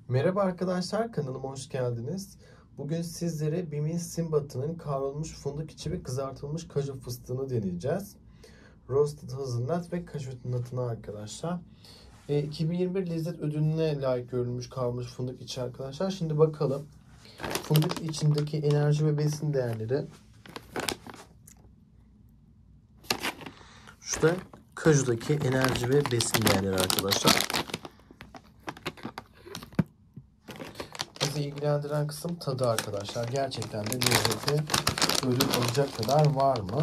Merhaba arkadaşlar, kanalıma hoş geldiniz. Bugün sizlere Bim'in Simbat'ının kavrulmuş fındık içi ve kızartılmış kaju fıstığını deneyeceğiz. Roasted hazelnut ve kaju nut'ını arkadaşlar. 2021 lezzet ödülüne layık görülmüş kavrulmuş fındık içi arkadaşlar. Şimdi bakalım fındık içindeki enerji ve besin değerleri. Şurada kajudaki enerji ve besin değerleri arkadaşlar. Bizi ilgilendiren kısım tadı arkadaşlar. Gerçekten de lezzeti ödül alacak kadar var mı?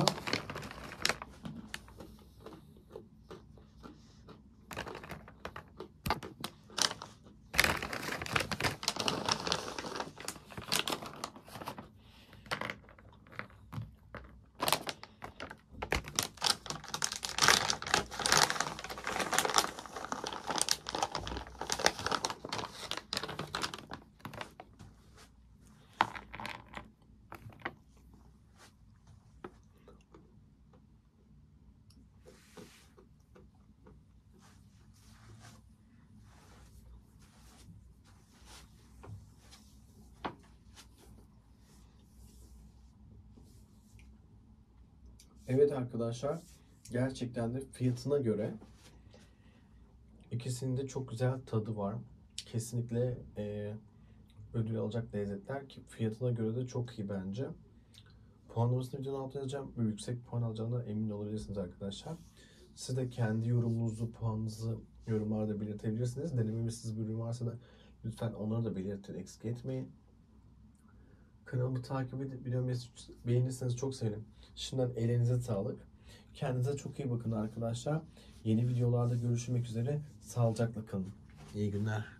Evet arkadaşlar, gerçekten de fiyatına göre ikisinin de çok güzel tadı var. Kesinlikle ödül alacak lezzetler ki fiyatına göre de çok iyi bence. Puanlamasını videonun altına yazacağım ve yüksek puan alacağına emin olabilirsiniz arkadaşlar. Siz de kendi yorumunuzu, puanınızı yorumlarda belirtebilirsiniz. Denememisiz bir ürün varsa da lütfen onları da belirtin, eksik etmeyin. Kanalımı takip edip videomu beğenirseniz çok sevinirim. Şimdiden elinize sağlık. Kendinize çok iyi bakın arkadaşlar. Yeni videolarda görüşmek üzere. Sağlıcakla kalın. İyi günler.